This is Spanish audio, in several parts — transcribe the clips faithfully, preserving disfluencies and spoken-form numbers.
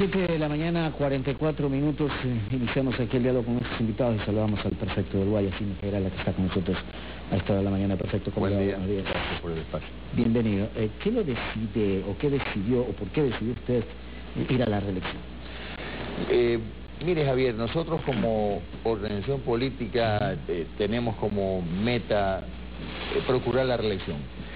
siete de la mañana, cuarenta y cuatro minutos, eh, iniciamos aquí el diálogo con nuestros invitados y saludamos al prefecto del Guayas, Inés la que está con nosotros a esta hora de la mañana. Prefecto, ¿cómo Buen le va? día, gracias por el espacio. Bienvenido. Eh, ¿Qué lo decide o qué decidió o por qué decidió usted ir a la reelección? Eh, mire, Javier, nosotros como organización política eh, tenemos como meta eh, procurar la reelección.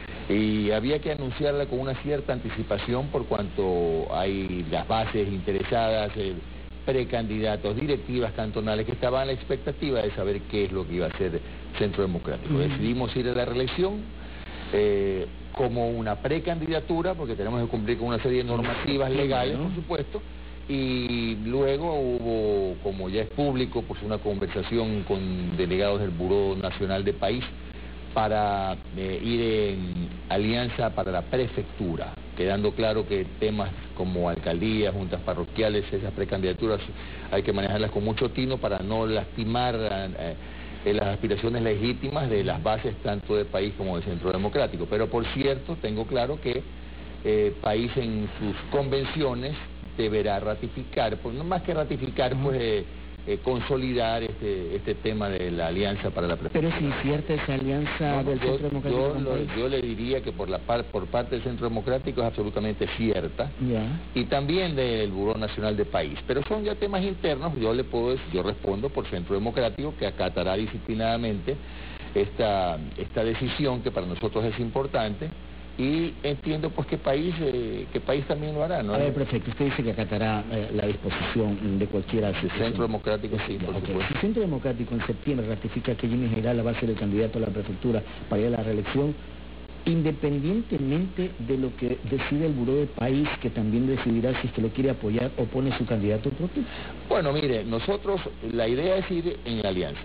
Y había que anunciarla con una cierta anticipación por cuanto hay las bases interesadas, eh, precandidatos, directivas cantonales que estaban a la expectativa de saber qué es lo que iba a hacer Centro Democrático. Uh-huh. Decidimos ir a la reelección eh, como una precandidatura, porque tenemos que cumplir con una serie de normativas legales, por supuesto, y luego hubo, como ya es público, pues una conversación con delegados del Buró Nacional de País para eh, ir en alianza para la prefectura, quedando claro que temas como alcaldías, juntas parroquiales, esas precandidaturas hay que manejarlas con mucho tino para no lastimar eh, eh, las aspiraciones legítimas de las bases tanto de País como de Centro Democrático. Pero por cierto, tengo claro que eh, País en sus convenciones deberá ratificar, pues no más que ratificar, pues eh, eh, consolidar este este tema de la alianza para la prefectura. Pero es incierta esa alianza no, del yo, Centro Democrático. Yo, lo, yo le diría que por la par, por parte del Centro Democrático es absolutamente cierta, yeah. y también del Buró Nacional de País. Pero son ya temas internos, yo le puedo decir, yo respondo por Centro Democrático, que acatará disciplinadamente esta, esta decisión que para nosotros es importante. Y entiendo pues que país eh, que país también lo hará, ¿no? A ver, prefecto, usted dice que acatará eh, la disposición de cualquiera de Centro Democrático, sí, por okay. supuesto. Si Centro Democrático en septiembre ratifica que Jimmy Giralda va a ser el candidato a la prefectura para ir a la reelección, independientemente de lo que decide el Buró de País, que también decidirá si es que lo quiere apoyar o pone su candidato propio. Bueno, mire, nosotros, la idea es ir en la alianza.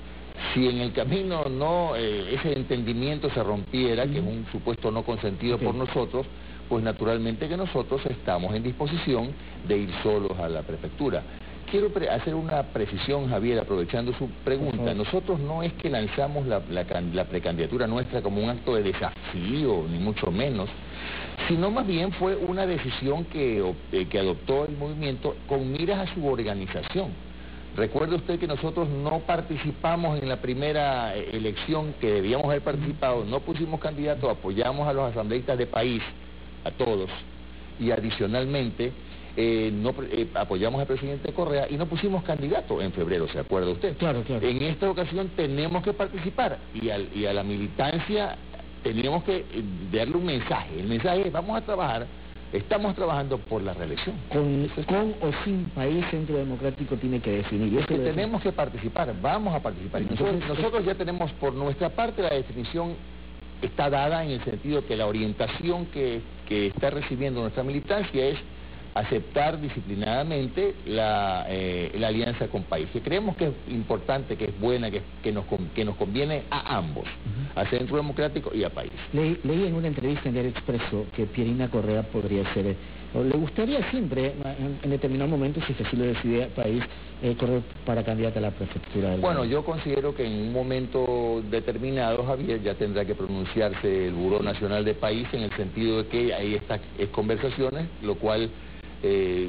Si en el camino no eh, ese entendimiento se rompiera, uh-huh. que es un supuesto no consentido okay. por nosotros, pues naturalmente que nosotros estamos en disposición de ir solos a la prefectura. Quiero hacer una precisión, Javier, aprovechando su pregunta. Uh-huh. Nosotros no es que lanzamos la, la, la precandidatura nuestra como un acto de desafío, ni mucho menos, sino más bien fue una decisión que, eh, que adoptó el movimiento con miras a su organización. Recuerde usted que nosotros no participamos en la primera elección que debíamos haber participado, no pusimos candidatos, apoyamos a los asambleístas de País, a todos, y adicionalmente eh, no, eh, apoyamos al presidente Correa y no pusimos candidato en febrero, ¿se acuerda usted? Claro, claro. En esta ocasión tenemos que participar y, al, y a la militancia teníamos que darle un mensaje. El mensaje es: vamos a trabajar. Estamos trabajando por la reelección. Con, con o sin País, Centro Democrático tiene que definir. Es que tenemos que participar, vamos a participar. Y nosotros, nosotros ya tenemos por nuestra parte la definición está dada en el sentido que la orientación que, que está recibiendo nuestra militancia es aceptar disciplinadamente la, eh, la alianza con País, que creemos que es importante, que es buena, que, que, nos, que nos conviene a ambos, uh-huh. a Centro Democrático y a País. Le, leí en una entrevista en Diario Expreso que Pierina Correa podría ser, o le gustaría siempre, en, en determinado momento, si así lo decide País, eh, correr para candidata a la prefectura del Bueno, yo considero que en un momento determinado, Javier, ya tendrá que pronunciarse el Buró Nacional de País en el sentido de que hay estas conversaciones, lo cual... Eh,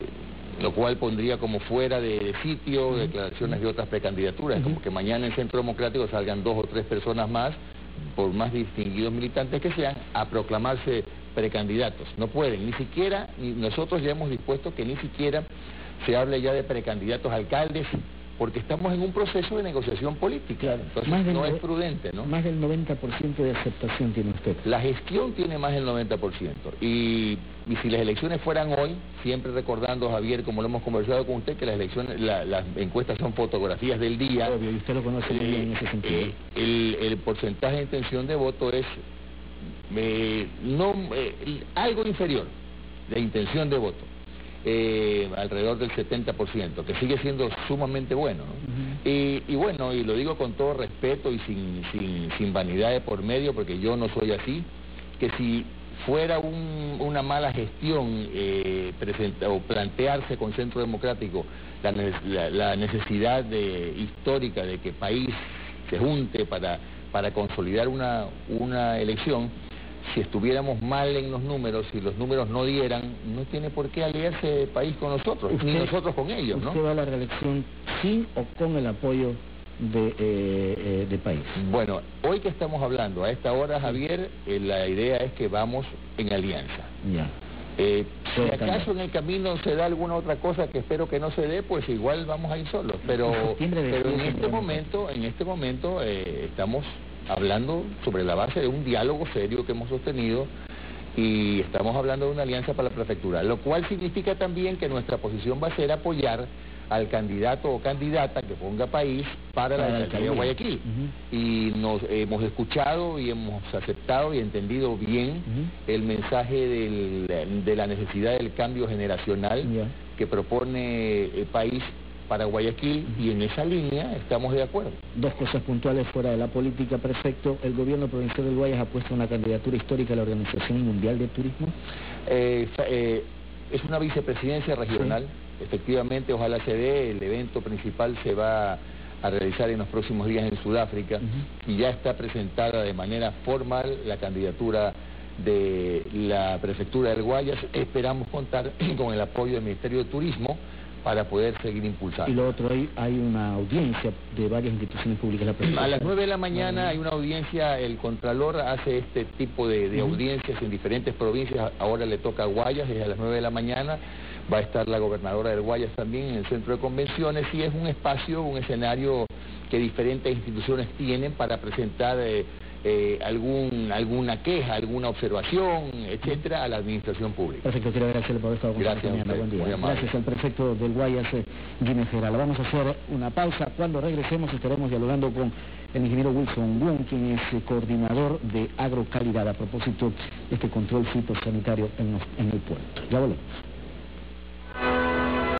lo cual pondría como fuera de, de sitio uh-huh. declaraciones de otras precandidaturas, uh-huh. como que mañana en el Centro Democrático salgan dos o tres personas más, por más distinguidos militantes que sean, a proclamarse precandidatos. No pueden, ni siquiera, ni nosotros ya hemos dispuesto que ni siquiera se hable ya de precandidatos alcaldes, porque estamos en un proceso de negociación política, claro. Entonces más no es prudente, ¿no? Más del noventa por ciento de aceptación tiene usted. La gestión tiene más del noventa por ciento, y, y si las elecciones fueran hoy, siempre recordando, Javier, como lo hemos conversado con usted, que las elecciones, la, las encuestas son fotografías del día. Obvio, y usted lo conoce muy bien en ese sentido. Eh, el, el porcentaje de intención de voto es eh, no eh, algo inferior de intención de voto. Eh, alrededor del setenta por ciento, que sigue siendo sumamente bueno, ¿no? Uh-huh. y, y bueno, y lo digo con todo respeto y sin, sin, sin vanidad de por medio, porque yo no soy así, que si fuera un, una mala gestión eh, presenta, o plantearse con Centro Democrático la, la, la necesidad de, histórica de que País se junte para, para consolidar una, una elección, si estuviéramos mal en los números, si los números no dieran, no tiene por qué aliarse el país con nosotros, usted, ni nosotros con ellos, ¿no? ¿Usted va a la reelección sin o con el apoyo de, eh, eh, de país? Bueno, hoy que estamos hablando, a esta hora, Javier, eh, la idea es que vamos en alianza. Ya. Eh, si acaso en el camino se da alguna otra cosa que espero que no se dé, pues igual vamos a ir solos. Pero, pero en este momento, en este momento eh, estamos hablando sobre la base de un diálogo serio que hemos sostenido y estamos hablando de una alianza para la prefectura, lo cual significa también que nuestra posición va a ser apoyar al candidato o candidata que ponga país para, para la alcaldía de Guayaquil. Uh-huh. Y nos hemos escuchado y hemos aceptado y entendido bien uh-huh. el mensaje del, de la necesidad del cambio generacional yeah. que propone el país para Guayaquil, uh-huh. y en esa línea estamos de acuerdo. Dos cosas puntuales fuera de la política, prefecto. ¿El gobierno provincial del Guayas ha puesto una candidatura histórica a la Organización Mundial de Turismo? Eh, eh, es una vicepresidencia regional. Sí. Efectivamente, ojalá se dé, el evento principal se va a realizar en los próximos días en Sudáfrica uh-huh. y ya está presentada de manera formal la candidatura de la prefectura del Guayas. Esperamos contar con el apoyo del Ministerio de Turismo para poder seguir impulsando. Y lo otro, hay, hay una audiencia de varias instituciones públicas. La a las nueve de la mañana hay una audiencia, el Contralor hace este tipo de, de uh-huh. audiencias en diferentes provincias, ahora le toca a Guayas, desde a las nueve de la mañana. Va a estar la gobernadora del Guayas también en el centro de convenciones y es un espacio, un escenario que diferentes instituciones tienen para presentar eh, eh, algún, alguna queja, alguna observación, etcétera, a la administración pública. Perfecto, quiero agradecerle por estar con nosotros. Gracias, Buen día. Muy Gracias al prefecto del Guayas, eh, Jimmy Geral. Vamos a hacer una pausa. Cuando regresemos estaremos dialogando con el ingeniero Wilson Wong, quien es eh, coordinador de agrocalidad a propósito de este control fitosanitario en, en el puerto. Ya volvemos.